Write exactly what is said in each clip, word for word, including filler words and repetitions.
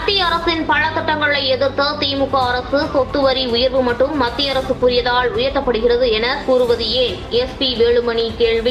மத்திய அரசின் பல திட்டங்களை எதிர்த்த திமுக அரசு சொத்து வரி உயர்வு மட்டும் மத்திய அரசு கூறியதால் உயர்த்தப்படுகிறது என கூறுவது ஏன்? எஸ் பி வேலுமணி கேள்வி.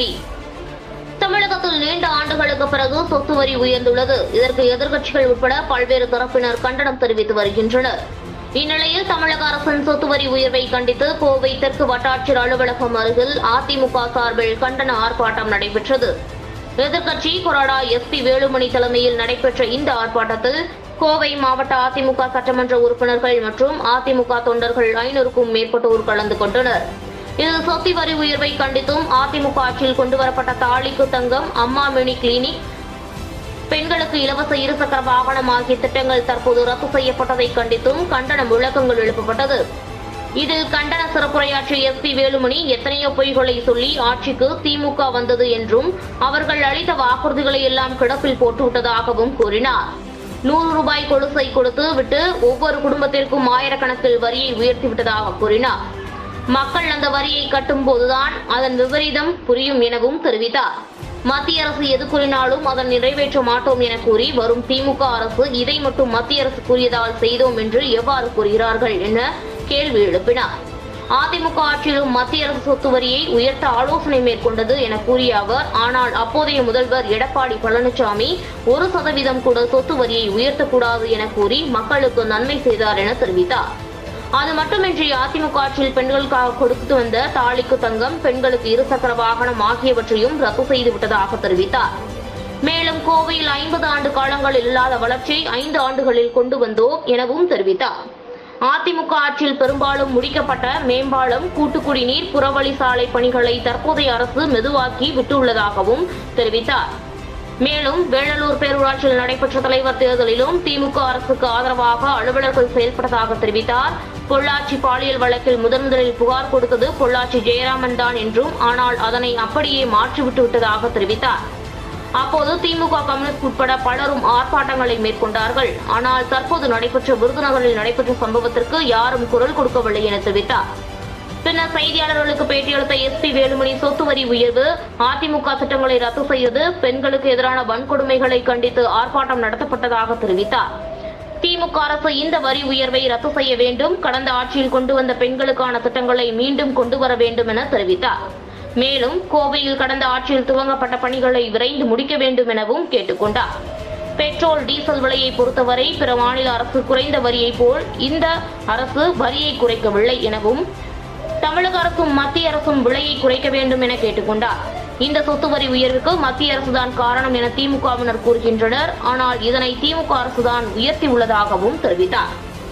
தமிழகத்தில் நீண்ட ஆண்டுகளுக்கு பிறகு சொத்து வரி உயர்ந்துள்ளது. இதற்கு எதிர்க்கட்சிகள் உட்பட பல்வேறு தரப்பினர் கண்டனம் தெரிவித்து வருகின்றனர். இந்நிலையில் தமிழக அரசின் சொத்து வரி உயர்வை கண்டித்து கோவை தெற்கு வட்டாட்சியர் அலுவலகம் அருகில் அதிமுக சார்பில் கண்டன ஆர்ப்பாட்டம் நடைபெற்றது. எதிர்க்கட்சி கொறடா எஸ் பி வேலுமணி தலைமையில் நடைபெற்ற இந்த ஆர்ப்பாட்டத்தில் கோவை மாவட்ட அதிமுக சட்டமன்ற உறுப்பினர்கள் மற்றும் அதிமுக தொண்டர்கள் ஐநூறுக்கும் மேற்பட்டோர் கலந்து கொண்டனர். இதில் சொத்து வரி உயர்வை கண்டித்தும் அதிமுக ஆட்சியில் கொண்டுவரப்பட்ட தாலிக்கு தங்கம், அம்மா மினி கிளினிக், பெண்களுக்கு இலவச இருசக்கர வாகனம் ஆகிய திட்டங்கள் தற்போது ரத்து செய்யப்பட்டதை கண்டித்தும் கண்டன முழக்கங்கள் எழுப்பப்பட்டது. இதில் கண்டன சிறப்புரையாற்றிய எஸ் பி வேலுமணி எத்தனையோ பொய்களை சொல்லி ஆட்சிக்கு திமுக வந்தது என்றும் அவர்கள் அளித்த வாக்குறுதிகளை எல்லாம் கிடப்பில் போட்டுவிட்டதாகவும் கூறினார். நூறு ரூபாய் கொலுசை கொடுத்து விட்டு ஒவ்வொரு குடும்பத்திற்கும் ஆயிரக்கணக்கில் வரியை உயர்த்திவிட்டதாக கூறினார். மக்கள் அந்த வரியை கட்டும் போதுதான் அதன் விபரீதம் புரியும் எனவும் தெரிவித்தார். மத்திய அரசு எது கூறினாலும் அதன் நிறைவேற்ற மாட்டோம் என கூறி வரும் திமுக அரசு இதை மட்டும் மத்திய அரசு கூறியதால் செய்தோம் என்று எவ்வாறு கூறுகிறார்கள் என கேள்வி எழுப்பினார். அதிமுக ஆட்சியிலும் மத்திய அரசு சொத்து வரியை உயர்த்த ஆலோசனை மேற்கொண்டது என கூறிய அவர், ஆனால் அப்போதைய முதல்வர் எடப்பாடி பழனிசாமி ஒரு சதவீதம் கூட சொத்து வரியை உயர்த்தக்கூடாது என கூறி மக்களுக்கு நன்மை செய்தார் என தெரிவித்தார். அது மட்டுமின்றி அதிமுக ஆட்சியில் பெண்களுக்காக கொடுத்து வந்த தாலிக்கு தங்கம், பெண்களுக்கு இருசக்கர வாகனம் ஆகியவற்றையும் ரத்து செய்துவிட்டதாக தெரிவித்தார். மேலும் கோவையில் ஐம்பது ஆண்டு காலங்களில் இல்லாத வளர்ச்சியை ஐந்து ஆண்டுகளில் கொண்டு வந்தோம் எனவும் தெரிவித்தார். அதிமுக ஆட்சியில் பெரும்பாலும் முடிக்கப்பட்ட மேம்பாலம், கூட்டுக்குடிநீர், புறவழி சாலை பணிகளை தற்போதைய அரசு மெதுவாக்கி விட்டுள்ளதாகவும் தெரிவித்தார். மேலும் வேளலூர் பேரூராட்சியில் நடைபெற்ற தலைவர் தேர்தலிலும் திமுக அரசுக்கு ஆதரவாக அலுவலர்கள் செயல்பட்டதாக தெரிவித்தார். பொள்ளாச்சி பாலியல் வழக்கில் முதன்முதலில் புகார் கொடுத்தது பொள்ளாச்சி ஜெயராமன் தான் என்றும், ஆனால் அதனை அப்படியே மாற்றிவிட்டு விட்டதாக தெரிவித்தார். அப்போது திமுக, கம்யூனிஸ்ட் உட்பட பலரும் ஆர்ப்பாட்டங்களை மேற்கொண்டார்கள். ஆனால் தற்போது நடைபெற்ற விருதுநகரில் நடைபெற்ற சம்பவத்திற்கு யாரும் குரல் கொடுக்கவில்லை என தெரிவித்தார். பின்னர் செய்தியாளர்களுக்கு பேட்டியளித்த எஸ் பி வேலுமணி, சொத்து வரி உயர்வு, அதிமுக திட்டங்களை ரத்து செய்தது, பெண்களுக்கு எதிரான வன்கொடுமைகளை கண்டித்து ஆர்ப்பாட்டம் நடத்தப்பட்டதாக தெரிவித்தார். திமுக அரசு இந்த வரி உயர்வை ரத்து செய்ய வேண்டும், கடந்த ஆட்சியில் கொண்டு வந்த பெண்களுக்கான திட்டங்களை மீண்டும் கொண்டு வர வேண்டும் என தெரிவித்தார். மேலும் கோவையில் கடந்த ஆட்சியில் துவங்கப்பட்ட பணிகளை விரைந்து முடிக்க வேண்டும் எனவும் கேட்டுக் கொண்டார். பெட்ரோல், டீசல் விலையை பொறுத்தவரை பிற மாநில அரசு குறைந்த வரியை போல் இந்த அரசு வரியை குறைக்கவில்லை எனவும், தமிழக அரசும் மத்திய அரசும் விலையை குறைக்க வேண்டும் என கேட்டுக் கொண்டார். இந்த சொத்து வரி உயர்வுக்கு மத்திய அரசுதான் காரணம் என திமுகவினர் கூறுகின்றனர். ஆனால் இதனை திமுக அரசுதான் உயர்த்தியுள்ளதாகவும் தெரிவித்தார்.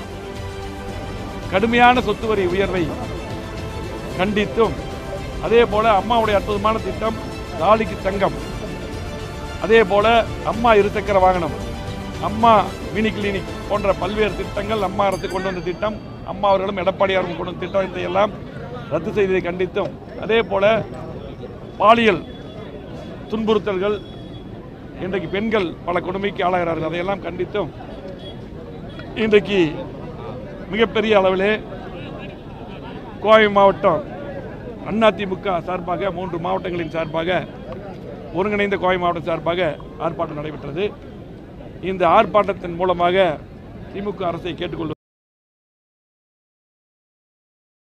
கடுமையான சொத்து வரி உயர்வை கண்டித்தும், அதே போல அம்மாவுடைய அற்புதமான திட்டம் தாலிக்கு தங்கம், அதே போல அம்மா இருசக்கர வாகனம், அம்மா மினி கிளினிக் போன்ற பல்வேறு திட்டங்கள் அம்மா அரசு கொண்டு வந்த திட்டம், அம்மா அவர்களும் எடப்பாடியாரும் கொண்டு வந்த திட்டத்தை எல்லாம் ரத்து செய்ததை கண்டித்தும், அதே போல பாலியல் துன்புறுத்தல்கள், இன்றைக்கு பெண்கள் பல கொடுமைக்கு ஆளாகிறார்கள், அதையெல்லாம் கண்டித்தும் இன்றைக்கு மிகப்பெரிய அளவிலே கோவை மாவட்டம் அதிமுக சார்பாக மூன்று மாவட்டங்களின் சார்பாக ஒருங்கிணைந்த கோவை மாவட்டம் சார்பாக ஆர்ப்பாட்டம் நடைபெற்றது. இந்த ஆர்ப்பாட்டத்தின் மூலமாக திமுக அரசை கேட்டுக்கொள்வது